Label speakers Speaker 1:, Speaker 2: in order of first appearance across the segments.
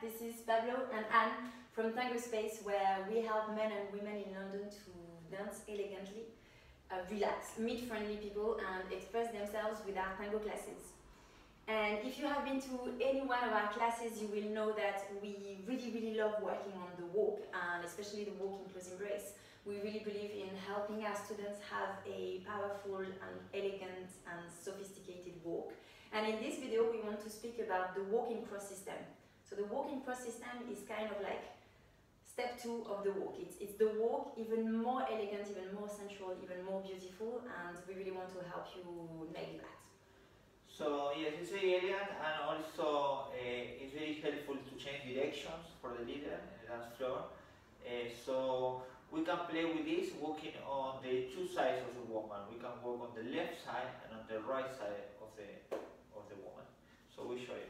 Speaker 1: this is Pablo and Anne from Tango Space, where we help men and women in London to dance elegantly, relax, meet friendly people and express themselves with our tango classes. And if you have been to any one of our classes, you will know that we really love working on the walk, and especially the walk in close embrace. We really believe in helping our students have a powerful and elegant and sophisticated walk. And in this video, we want to speak about the walking cross system. So the walking cross system is kind of like step 2 of the walk. It's the walk even more elegant, even more sensual, even more beautiful, and we really want to help you nail that.
Speaker 2: So yes, it's very elegant, and also it's very helpful to change directions for the leader in the dance floor. So we can play with this walking on the two sides of the woman. We can walk on the left side and on the right side of the woman. So we show you.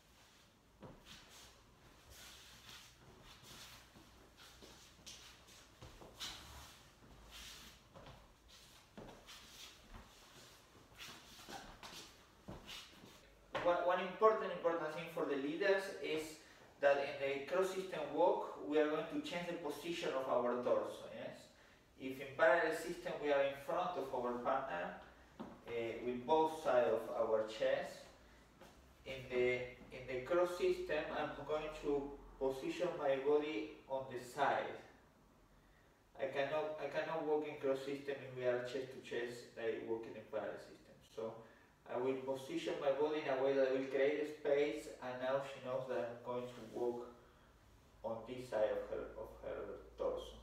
Speaker 2: One important thing for the leaders is that in the cross system walk we are going to change the position of our torso. Yes, if in parallel system we are in front of our partner with both sides of our chest, in the cross system I'm going to position my body on the side. I cannot walk in cross system if we are chest to chest like walking in parallel system. So I will position my body in a way that will create a space, and now she knows that I'm going to walk on this side of her torso.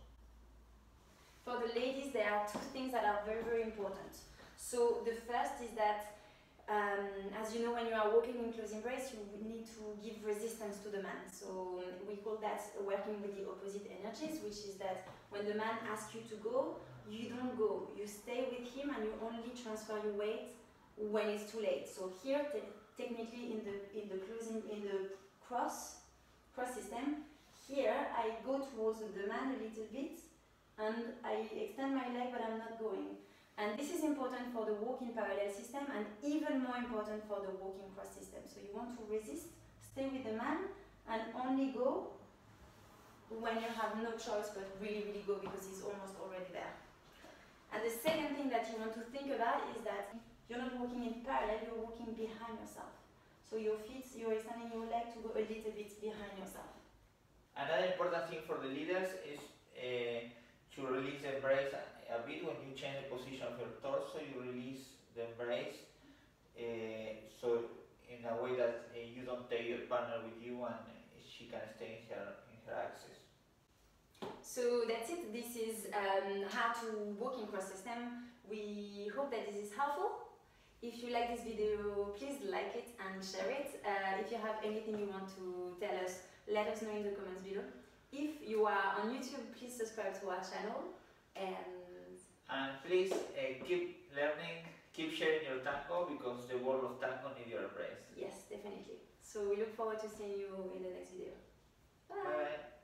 Speaker 1: For the ladies, there are two things that are very important. So the first is that, as you know, when you are walking in close embrace, you need to give resistance to the man. So we call that working with the opposite energies, which is that when the man asks you to go, you don't go. You stay with him and you only transfer your weight when it's too late. So here, technically in the cross system, here I go towards the man a little bit and I extend my leg, but I'm not going. And this is important for the walk in parallel system and even more important for the walk in cross system. So you want to resist, stay with the man and only go when you have no choice but really go, because he's almost already there. And the second thing that you want to think about is that you're not walking in parallel, you're walking behind yourself. So your feet, you're extending your leg to go a little bit behind yourself.
Speaker 2: Another important thing for the leaders is to release the embrace a bit. When you change the position of your torso, you release the embrace, so in a way that you don't take your partner with you and she can stay in her axis.
Speaker 1: So that's it. This is how to walk in cross system. We hope that this is helpful. If you like this video, please like it and share it. If you have anything you want to tell us, let us know in the comments below. If you are on YouTube, please subscribe to our channel.
Speaker 2: And please keep learning, keep sharing your tango, because the world of tango needs your embrace.
Speaker 1: Yes, definitely. So we look forward to seeing you in the next video. Bye!
Speaker 2: Bye.